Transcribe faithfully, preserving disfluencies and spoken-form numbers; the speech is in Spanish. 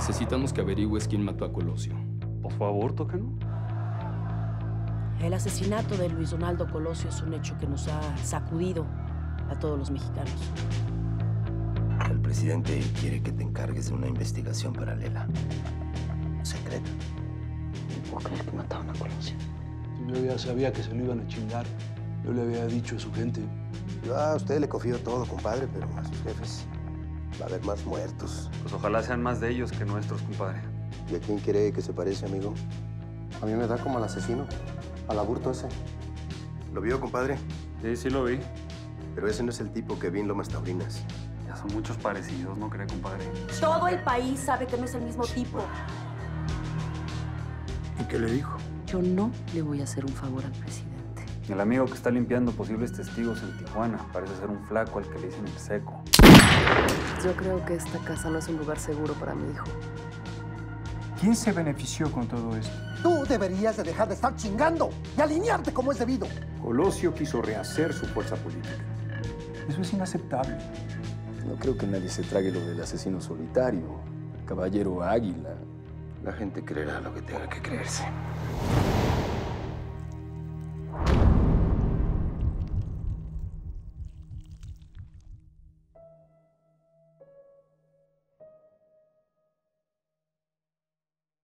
Necesitamos que averigües quién mató a Colosio. Por favor, tócano. El asesinato de Luis Donaldo Colosio es un hecho que nos ha sacudido a todos los mexicanos. El presidente quiere que te encargues de una investigación paralela, secreta. No puedo creer que mataron a Colosio. Yo ya sabía que se lo iban a chingar. Yo le había dicho a su gente. Yo a usted le confío todo, compadre, pero a sus jefes va a haber más muertos. Pues ojalá sean más de ellos que nuestros, compadre. ¿Y a quién cree que se parece, amigo? A mí me da como al asesino, al aburto ese. ¿Lo vio, compadre? Sí, sí lo vi. Pero ese no es el tipo que vi en Lomas Taurinas. Ya son muchos parecidos, ¿no cree, compadre? Todo el país sabe que no es el mismo tipo. ¿Y qué le dijo? Yo no le voy a hacer un favor al presidente. El amigo que está limpiando posibles testigos en Tijuana parece ser un flaco al que le dicen el seco. Yo creo que esta casa no es un lugar seguro para mi hijo. ¿Quién se benefició con todo esto? Tú deberías de dejar de estar chingando y alinearte como es debido. Colosio quiso rehacer su fuerza política. Eso es inaceptable. No creo que nadie se trague lo del asesino solitario, el caballero águila. La gente creerá lo que tenga que creerse.